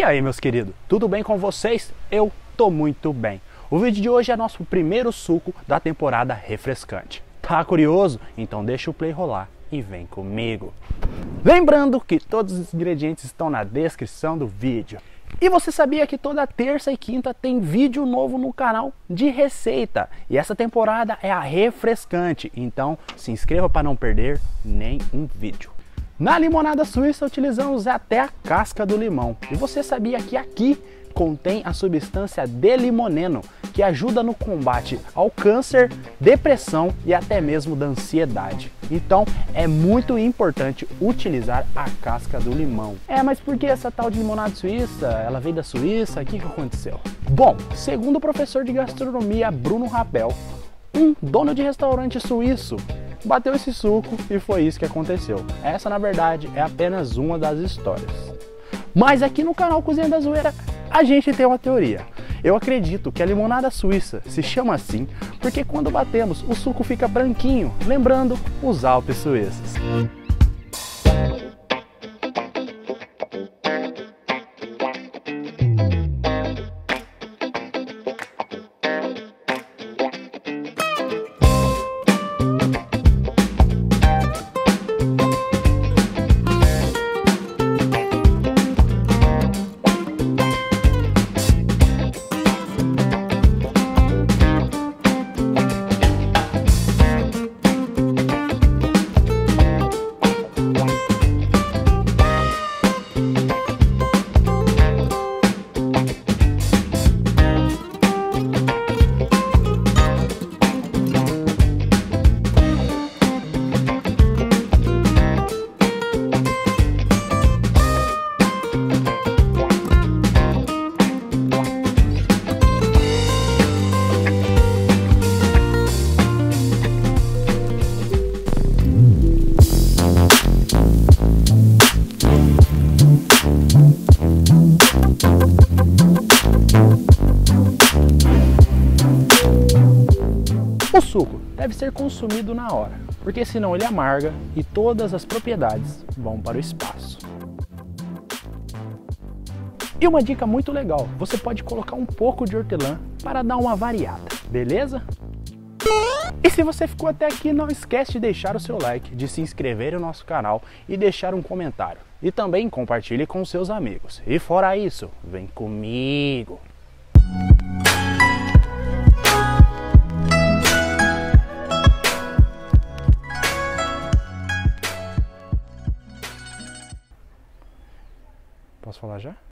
aí, meus queridos, tudo bem com vocês? Eu tô muito bem. O vídeo de hoje é nosso primeiro suco da temporada refrescante. Tá curioso? Então deixa o play rolar e vem comigo. Lembrando que todos os ingredientes estão na descrição do vídeo. E você sabia que toda terça e quinta tem vídeo novo no canal de receita? E essa temporada é a refrescante, então se inscreva para não perder nenhum vídeo. Na limonada suíça utilizamos até a casca do limão. E você sabia que aqui contém a substância D-limoneno, que ajuda no combate ao câncer, depressão e até mesmo da ansiedade. Então é muito importante utilizar a casca do limão. Mas por que essa tal de limonada suíça? Ela veio da Suíça? O que aconteceu? Bom, segundo o professor de gastronomia Bruno Rappel, um dono de restaurante suíço bateu esse suco e foi isso que aconteceu. Essa, na verdade, é apenas uma das histórias. Mas aqui no canal Cozinha da Zoeira, a gente tem uma teoria. Eu acredito que a limonada suíça se chama assim porque quando batemos, o suco fica branquinho, lembrando os Alpes suíços. O suco deve ser consumido na hora, porque senão ele amarga e todas as propriedades vão para o espaço. E uma dica muito legal, você pode colocar um pouco de hortelã para dar uma variada, beleza? E se você ficou até aqui, não esquece de deixar o seu like, de se inscrever no nosso canal e deixar um comentário. E também compartilhe com seus amigos. E fora isso, vem comigo! Posso falar já?